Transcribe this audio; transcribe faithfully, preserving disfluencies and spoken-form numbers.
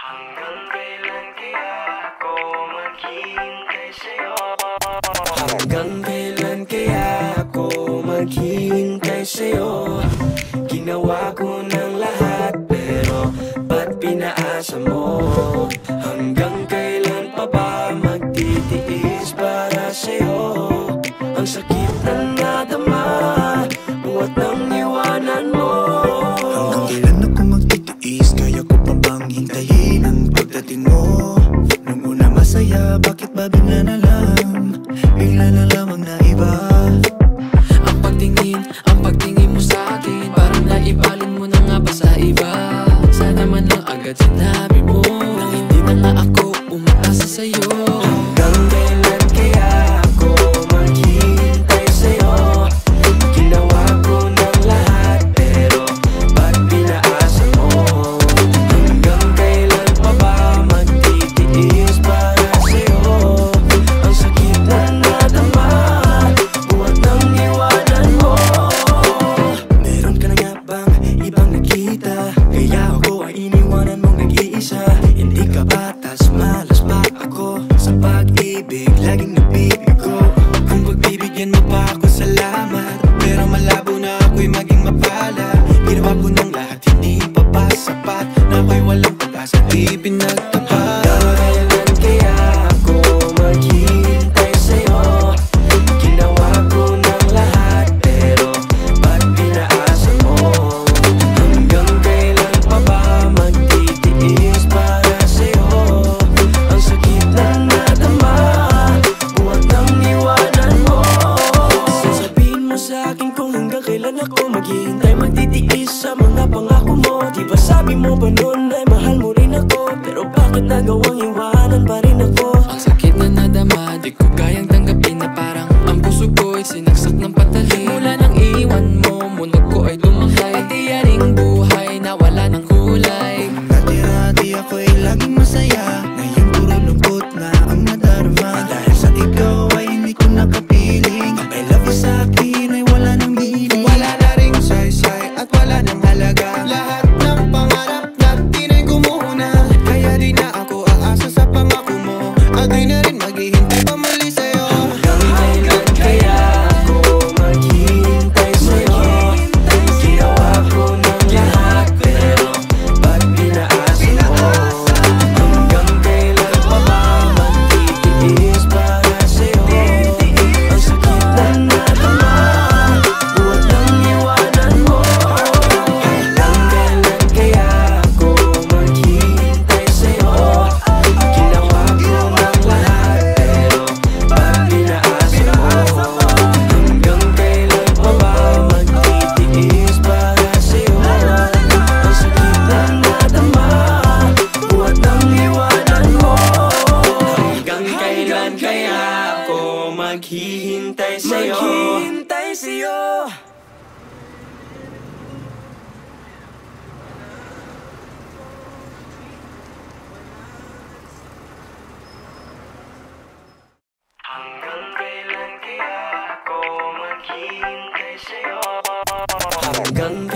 Hanggang kailan kaya ako maghihintay sa'yo? Hanggang kailan kaya ako maghihintay sa'yo? Ginawa ko ng lahat pero ba't pinaasa mo? Hanggang kailan pa ba magtitiis para sa'yo? Ang sakit na nadama, buhat ng iwanan mo. Hanggang kailan ako magtitiis? Kaya ko pa bang hintayin ang pagdating mo? Nung una masaya, bakit ba bigla na lang? Bigla na lamang na iba. Ang pagtingin, ang pagtingin mo sa akin, parang naibalin mo na nga ba sa iba? Sana man lang agad sinabi mo nang hindi na nga ako umaasa sa'yo. Hanggang kailan kaya ako maghihintay sa'yo? Ginawa ko ng lahat pero ba't pinaasa mo? Hanggang kailan pa ba magtitiis para sa'yo? Ang sakit na nadama, buhat ng iwanan mo. Meron ka na nga bang ibang nakita? Kaya ako ay iniwanan mong nag-iisa. Hindi ka batas, malas pa ako sa pag-ibig, laging nabibigo. Kung pagbibigyan mo pa ako, salamat. Pero malabo na ako'y maging mapala. Ginawa ko ng lahat, hindi pa ba sapat? Na ako'y walang pag-asa, di pinagtapat. Hanggang kailan kaya ako maghihintay sa'yo? Ginawa ko ng lahat pero ba't pinaasa mo? Hanggang kailan pa ba magtitiis para sa'yo? Ang sakit na nadama, buhat ng iwanan mo. Sasabihin mo sa akin kung hanggang kailan ako maghihintay, magtitiis sa mga pangako mo. Di ba sabi mo ba noon ay mahal mo rin ako? Pero bakit nagawang iwanan pa rin ako? Ang sakit na nadama, di ko kayang tanggapin na parang ang puso ko'y sinaksak ng patalim. Mula nang iwan mo, mundo ko ay lumaki. Pati yaring buhay na wala ng kulay. Dati-dati ako'y laging masaya, ngayon puro lungkot na ang nadarama. Dahil sa ikaw ay hindi ko nakapiling. Ang I love you sa akin ay wala nang meaning. Wala na ring saysay at wala nang halaga. Lahat ng pangarap natin ay gumuho na. Kaya di na ako aasa sa pangako mo, at di na rin maghihintay pa muli sa'yo. Hanggang kailan kaya ako maghihintay sa'yo? Ginawa ko ng lahat pero ba't pinaasa mo? Hanggang kailan pa ba magtitiis para sa'yo? Ang sakit na nadama, buhat ng iwanan mo. Hanggang kailan kaya ako maghihintay sa'yo? Ginawa ko ng lahat pero ba't pinaasa mo? Hanggang kailan pa ba magtitiis para sa'yo? Ang sakit na nadama, buhat ng iwanan mo. Hanggang kailan kaya ako maghihintay sa'yo? Maghihintay sa'yo. Hanggang kailan kaya ako maghihintay sa'yo? Hanggang